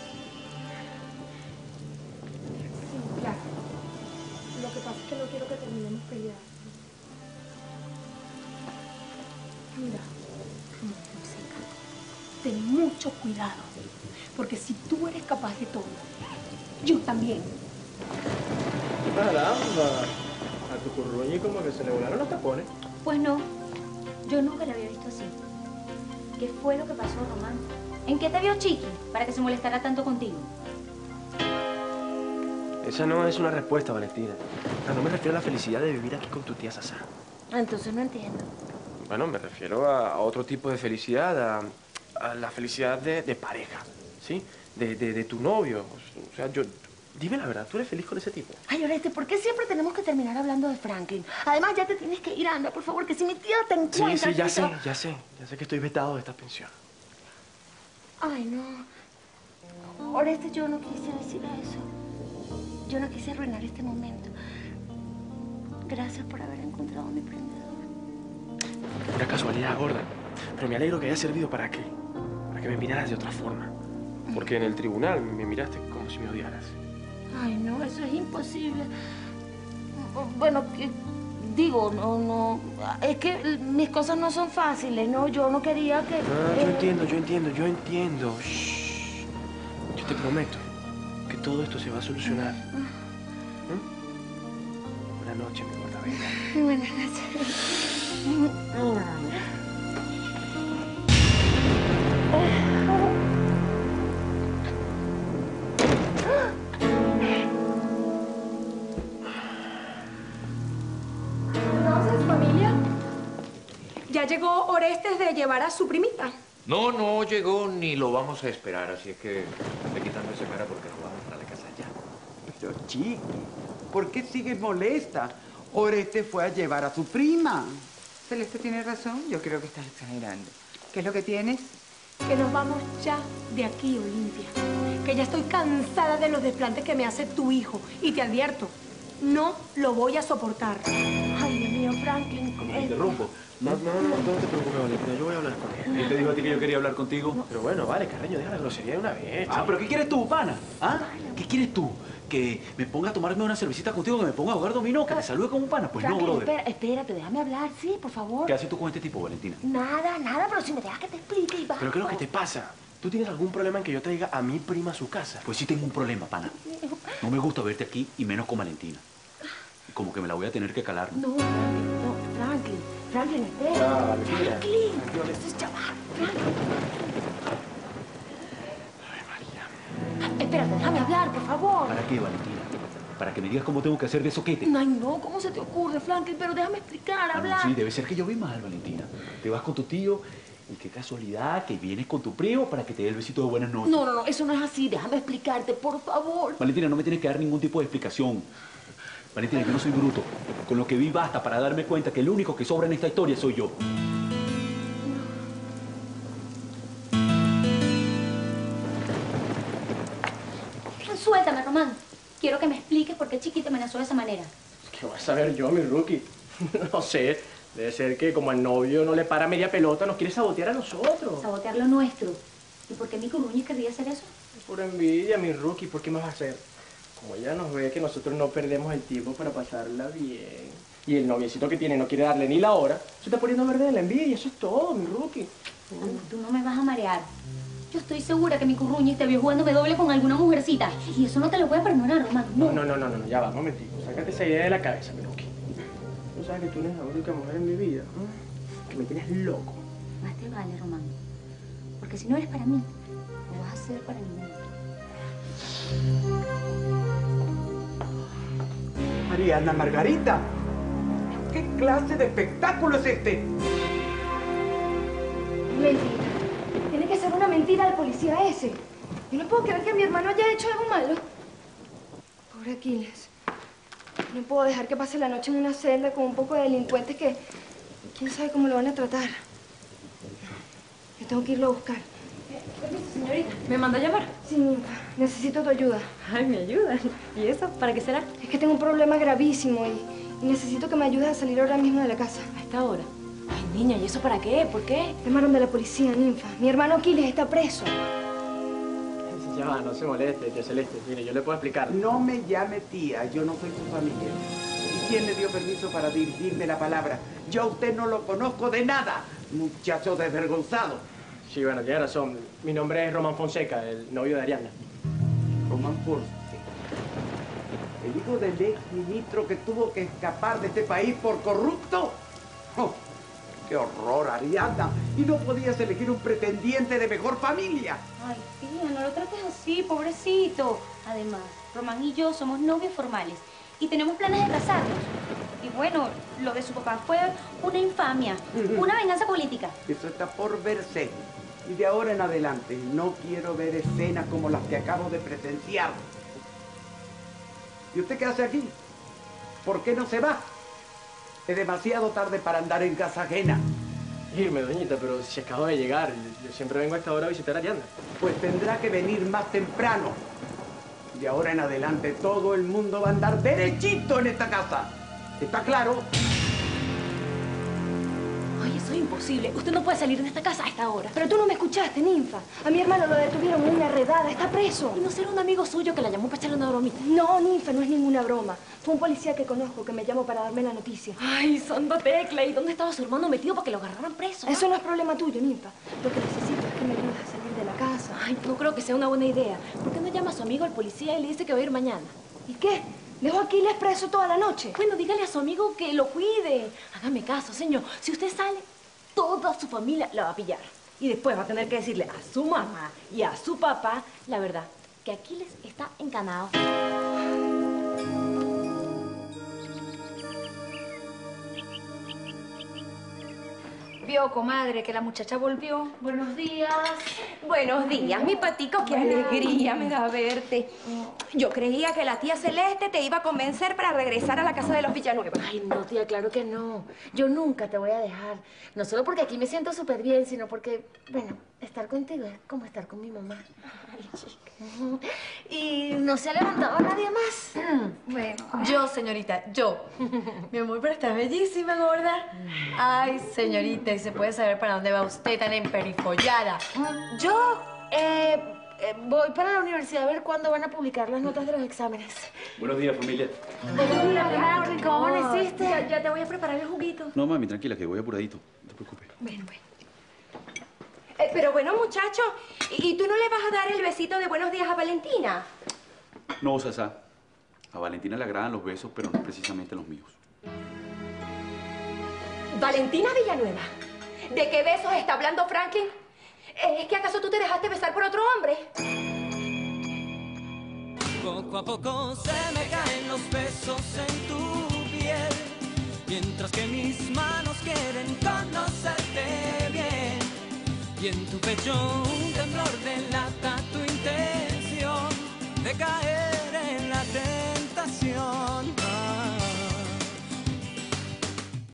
Sí, claro. Lo que pasa es que no quiero que terminemos peleados. Mira, Román Fonseca, ten mucho cuidado. Porque si tú eres capaz de todo, yo también. Caramba. A tu Curruñi como que se le volaron los tapones. Pues no, yo nunca la había visto así. ¿Qué fue lo que pasó, Román? ¿En qué te vio Chiqui para que se molestara tanto contigo? Esa no es una respuesta, Valentina. O sea, no me refiero a la felicidad de vivir aquí con tu tía Sasá. Entonces no entiendo. Bueno, me refiero a, a otro tipo de felicidad, a, a la felicidad de, de pareja, ¿sí? De, de, de tu novio. O sea, yo... Dime la verdad, ¿tú eres feliz con ese tipo? Ay, Oreste, ¿por qué siempre tenemos que terminar hablando de Franklin? Además, ya te tienes que ir, anda, por favor, que si mi tío te encuentra... Sí, sí, ya te- sé, ya sé. Ya sé que estoy vetado de esta pensión. Ay, no. Oreste, yo no quise decir eso. Yo no quise arruinar este momento. Gracias por haber encontrado a mi prendedor. Una casualidad gorda. Pero me alegro que haya servido para qué. Para que me miraras de otra forma. Porque en el tribunal me miraste como si me odiaras. Ay, no, eso es imposible. Bueno, que- digo, no, no... Es que mis cosas no son fáciles, ¿no? Yo no quería que... Ah, yo eh, entiendo, yo entiendo, yo entiendo. Shh. Yo te prometo que todo esto se va a solucionar. ¿Mm? Buenas noches, mi gorda venga. Buenas noches. Entonces, familia, ya llegó Orestes de llevar a su primita. No, no llegó ni lo vamos a esperar, así es que ve quitando esa cara porque nos vamos para la casa ya. Pero, Chiqui, ¿por qué sigues molesta? Oreste fue a llevar a su prima. Celeste tiene razón, yo creo que estás exagerando. ¿Qué es lo que tienes? Que nos vamos ya de aquí, Olimpia. Que ya estoy cansada de los desplantes que me hace tu hijo. Y te advierto, no lo voy a soportar. Ay, Dios mío, mío, Franklin. ¿Me interrumpo? No, no, no, no, no te preocupes, Valentina, yo voy a hablar con él. ¿Quién te dijo a ti que yo quería hablar contigo? Pero bueno, vale, Carreño, deja la grosería de una vez. Ah, pero ¿qué quieres tú, pana? ¿Ah? ¿Qué quieres tú? ¿Que me ponga a tomarme una cervecita contigo, que me ponga a jugar dominó, que te salude como un pana? Pues no, Franklin, brother. espera, espérate, déjame hablar, sí, por favor. ¿Qué haces tú con este tipo, Valentina? Nada, nada, pero si me dejas que te explique y va. ¿Pero qué es lo que te pasa? ¿Tú tienes algún problema en que yo traiga a mi prima a su casa? Pues sí tengo un problema, pana. No me gusta verte aquí y menos con Valentina. Como que me la voy a tener que calar. No, Franklin, no, Franklin, Franklin, espera. Ya, Valentina. Franklin, eso es ya va, Franklin. Espérate, déjame hablar, por favor. ¿Para qué, Valentina? ¿Para que me digas cómo tengo que hacer de soquete? Ay, no, ¿cómo se te ocurre, Franklin? Pero déjame explicar, hablar. Sí, debe ser que yo vi mal, Valentina. Te vas con tu tío y qué casualidad que vienes con tu primo para que te dé el besito de buenas noches. No, no, no, eso no es así. Déjame explicarte, por favor. Valentina, no me tienes que dar ningún tipo de explicación. Valentina, yo no soy bruto. Con lo que vi basta para darme cuenta que el único que sobra en esta historia soy yo. Suéltame, Román. Quiero que me expliques por qué Chiqui te amenazó de esa manera. ¿Qué voy a saber yo, mi rookie? No sé. Debe ser que como al novio no le para media pelota, nos quiere sabotear a nosotros. Sabotear lo nuestro. ¿Y por qué mi Curuñez querría hacer eso? Por envidia, mi rookie. ¿Por qué más va a hacer? Como ella nos ve que nosotros no perdemos el tiempo para pasarla bien. Y el noviecito que tiene no quiere darle ni la hora, se está poniendo verde de la envidia. Eso es todo, mi rookie. Tú no me vas a marear. Yo estoy segura que mi Curruñez te vio jugándome doble con alguna mujercita. Y eso no te lo voy a perdonar, Román. No, no, no, no, no, ya va, un momentito. Sácate esa idea de la cabeza, mi rookie. Tú sabes que tú eres la única mujer en mi vida, ¿no? Que me tienes loco. Más te vale, Román. Porque si no eres para mí, no vas a ser para ningún otro. Mariana Margarita, ¿qué clase de espectáculo es este? Mentira. Tiene que ser una mentira del policía ese. Yo no puedo creer que mi hermano haya hecho algo malo. Pobre Aquiles. No puedo dejar que pase la noche en una celda con un poco de delincuentes que... quién sabe cómo lo van a tratar. Yo tengo que irlo a buscar. Señorita, ¿me mandó a llamar? Sí, Ninfa. Necesito tu ayuda. Ay, ¿me ayuda? ¿Y eso? ¿Para qué será? Es que tengo un problema gravísimo y, y necesito que me ayudes a salir ahora mismo de la casa. ¿A esta hora? Ay, niña, ¿y eso para qué? ¿Por qué? Llamaron de la policía, Ninfa. Mi hermano Aquiles está preso. Ya va, no se moleste, tía Celeste. Mire, yo le puedo explicar. No me llame tía, yo no soy su familia. ¿Y quién le dio permiso para dirigirme la palabra? Yo a usted no lo conozco de nada, muchacho desvergonzado. Sí, bueno, tiene razón. Mi nombre es Román Fonseca, el novio de Ariana. Román Fonseca. El hijo del ex ministro que tuvo que escapar de este país por corrupto. Oh, ¡qué horror, Ariana! Y no podías elegir un pretendiente de mejor familia. Ay, tía, no lo trates así, pobrecito. Además, Román y yo somos novios formales y tenemos planes de casarnos. Y bueno, lo de su papá fue una infamia, una venganza política. Eso está por verse. Y de ahora en adelante no quiero ver escenas como las que acabo de presenciar. ¿Y usted qué hace aquí? ¿Por qué no se va? Es demasiado tarde para andar en casa ajena. Irme, doñita, pero si acabo de llegar. Yo siempre vengo a esta hora a visitar a Ariana. Pues tendrá que venir más temprano. De ahora en adelante todo el mundo va a andar derechito en esta casa. ¿Está claro? Ay, eso es imposible. Usted no puede salir de esta casa a esta hora. Pero tú no me escuchaste, Ninfa. A mi hermano lo detuvieron en una redada. Está preso. ¿Y no será un amigo suyo que la llamó para echarle una bromita? No, Ninfa, no es ninguna broma. Fue un policía que conozco que me llamó para darme la noticia. Ay, Santa Tecla. ¿Y dónde estaba su hermano metido para que lo agarraran preso? Eso no es problema tuyo, Ninfa. Lo que necesito es que me ayudes a salir de la casa. Ay, no creo que sea una buena idea. ¿Por qué no llama a su amigo al policía y le dice que va a ir mañana? ¿Y qué? ¿Dejo a Aquiles preso toda la noche? Bueno, dígale a su amigo que lo cuide. Hágame caso, señor. Si usted sale, toda su familia la va a pillar. Y después va a tener que decirle a su mamá y a su papá la verdad, que Aquiles está encanado. Vio, comadre, que la muchacha volvió. Buenos días. Buenos días, mi patico. Qué alegría me da verte. Yo creía que la tía Celeste te iba a convencer para regresar a la casa de los Villanueva. Ay, no, tía, claro que no. Yo nunca te voy a dejar. No solo porque aquí me siento súper bien, sino porque, bueno, estar contigo es como estar con mi mamá. Ay, chica. Y no se ha levantado nadie más. Bueno. Yo, señorita, yo. Mi amor, pero está bellísima, gorda. Ay, señorita, ¿y se puede saber para dónde va usted tan emperifollada? Yo, eh, eh, voy para la universidad a ver cuándo van a publicar las notas de los exámenes. Buenos días, familia. Buenos días, Henry. ¿Cómo amaneciste? Ya, ya te voy a preparar el juguito. No, mami, tranquila, que voy apuradito. No te preocupes. Bueno, bueno. Eh, pero bueno, muchacho, ¿y, ¿y tú no le vas a dar el besito de buenos días a Valentina? No, Sasa. A Valentina le agradan los besos, pero no precisamente los míos. Valentina Villanueva, ¿de qué besos está hablando Franklin? ¿Es que acaso tú te dejaste besar por otro hombre? Poco a poco se me caen los besos en tu piel, mientras que mis manos quieren conocerte bien. Y en tu pecho un temblor delata tu intención de caer